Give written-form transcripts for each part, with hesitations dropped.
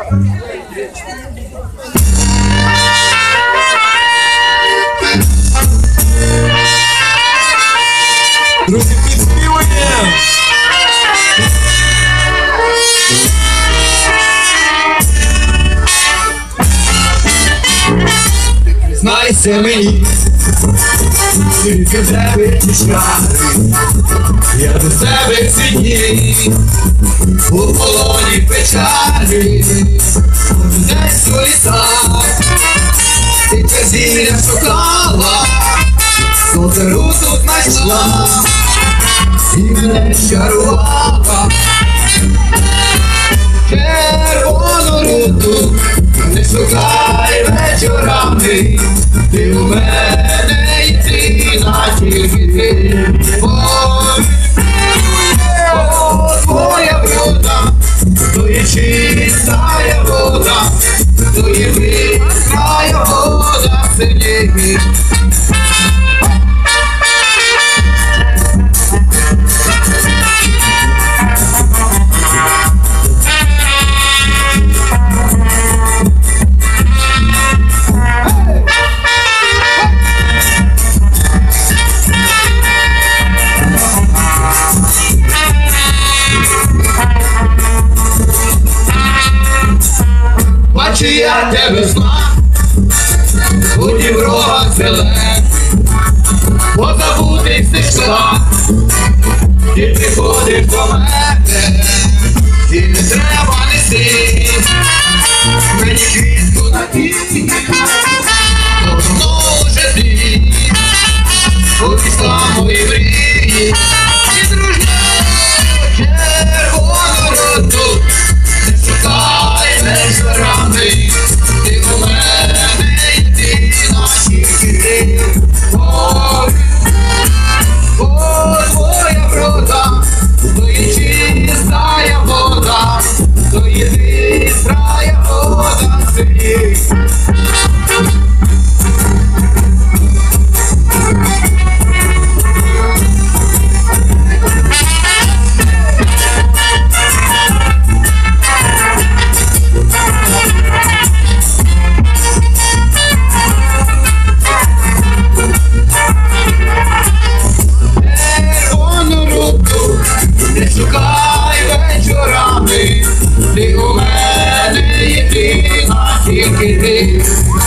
Друзі, підспівуємо! Знайся мені, тільки тебе пішари, я до себе ці дні, у полоні печалі, десь у лісах, ти казіння шукала, Солтеру тут знайшла, і мене чарувала. Червону руту не шукай вечорами, ти у мене єдина, тільки ти. О, твоя врода, то є чистая вода, то є бистрая вода в селі. Бачу я тебе зна, у діврогах зелен, позабутий стежка, ти приходиш до мене, і не треба нести мені квітку на кінці, давно вже ти, увійшла мої мрії, і дружню червону роту, не шукай вечорами, ти у мене єдина, тільки ти. О, твоя врода, то є чистая вода, то є бистрая вода в селі. Не шукай вечорами, ти у мене єдина, тільки ти.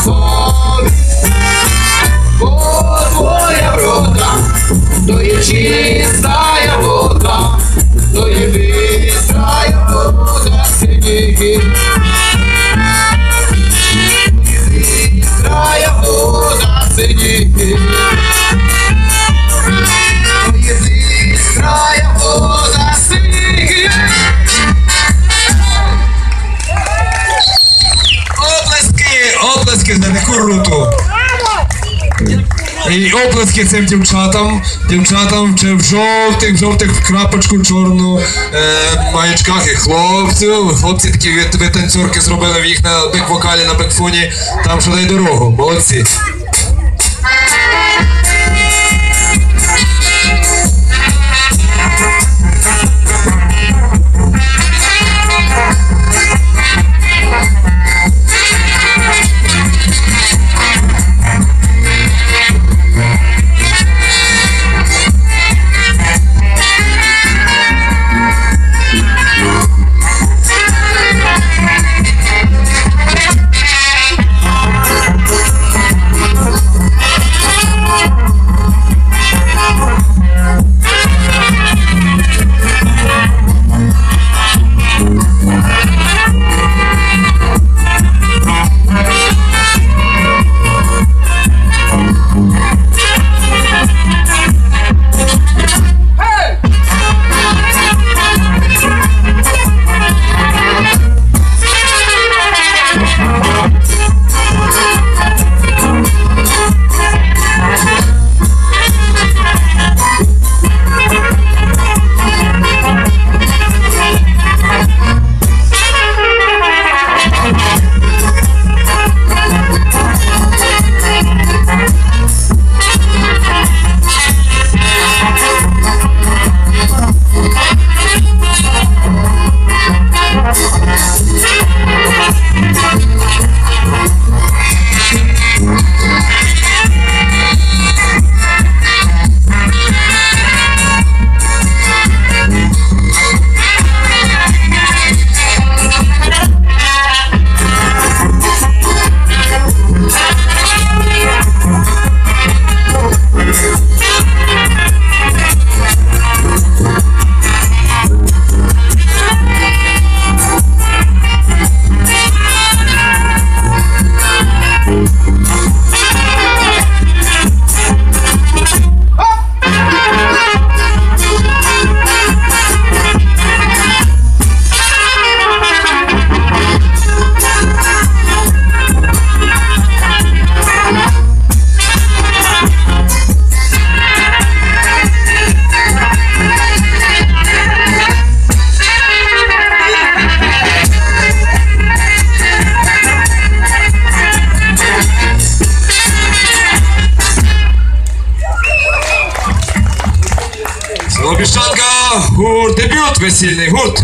О, твоя врода, то є чистая вода, то є бистрая вода в селі. Бистрая вода в селі. Бистрая вода в селі. Оплески за таку руту. І оплески цим дівчатам в жовтих крапочку чорну маячках, і хлопці такі ви танцюрки зробили в їх на бек-вокалі, на бекфоні, там що дай дорогу, молодці. весільний гурт.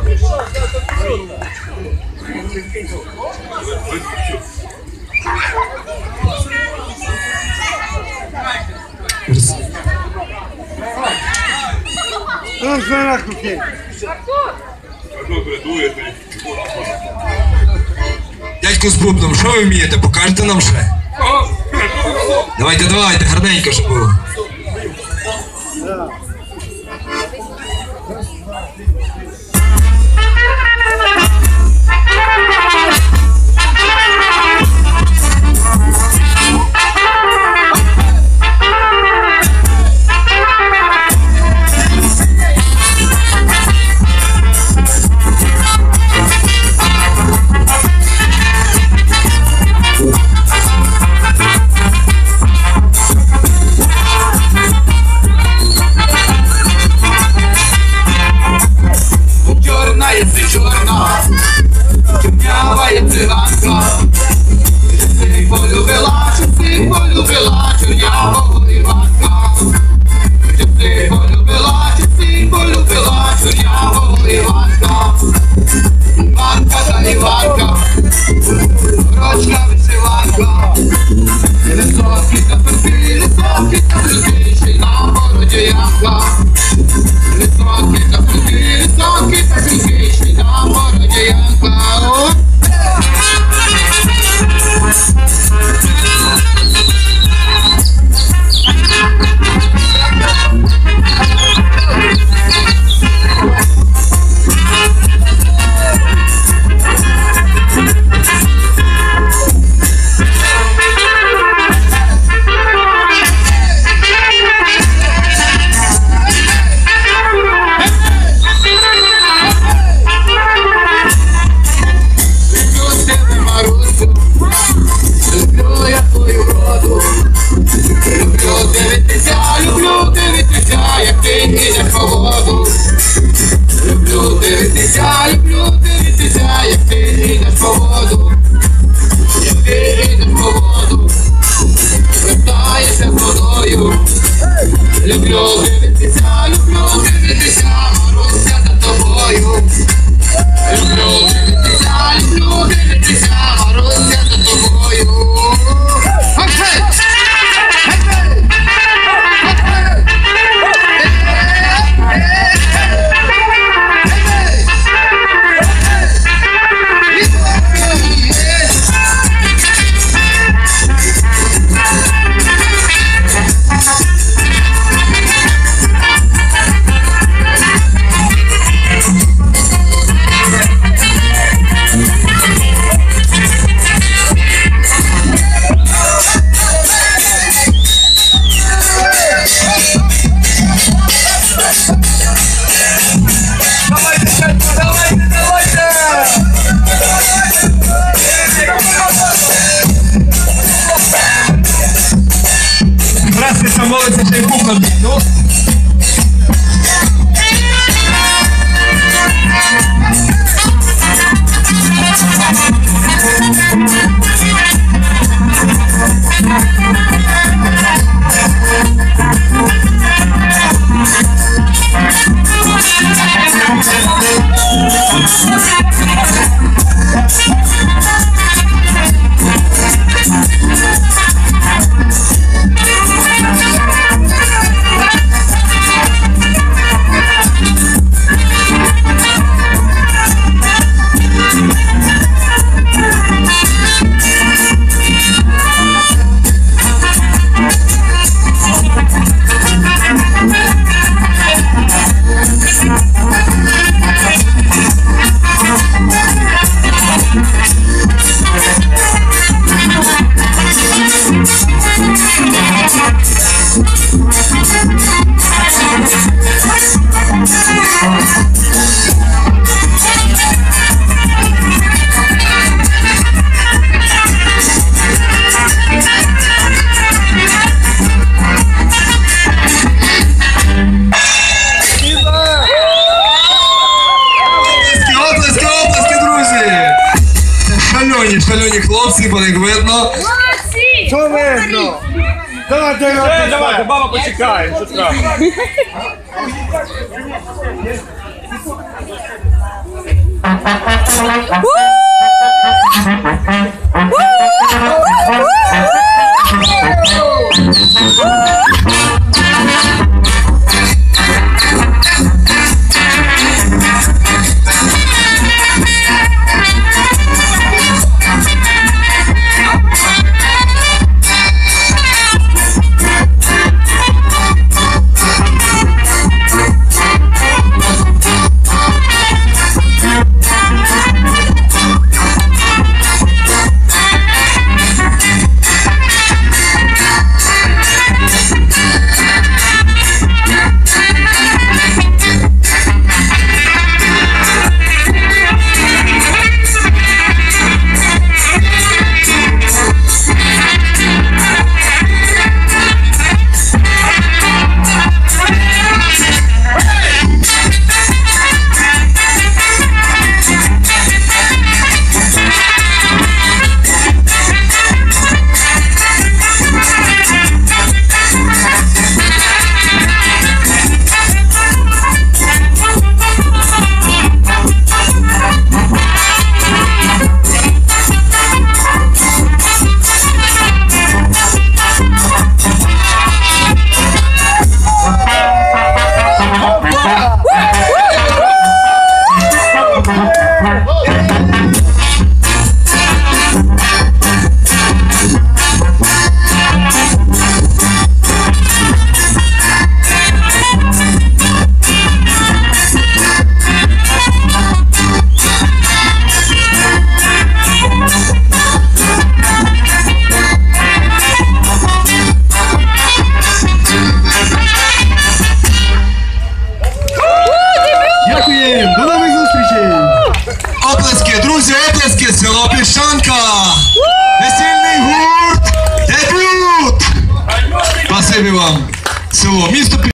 Дядько з бубном, що ви вмієте? Покажете нам ще? Давайте, гарненько щоб було. Молиться ще й бух на бійну. Шалені хлопці, бо як видно. Що видно? Давайте, баба почекає, що треба. Дякуємо! До нових зустрічей! Оплески, друзі, оплески, село Піщанка! Весільний гурт! Дебют! Спасибі вам, село, місто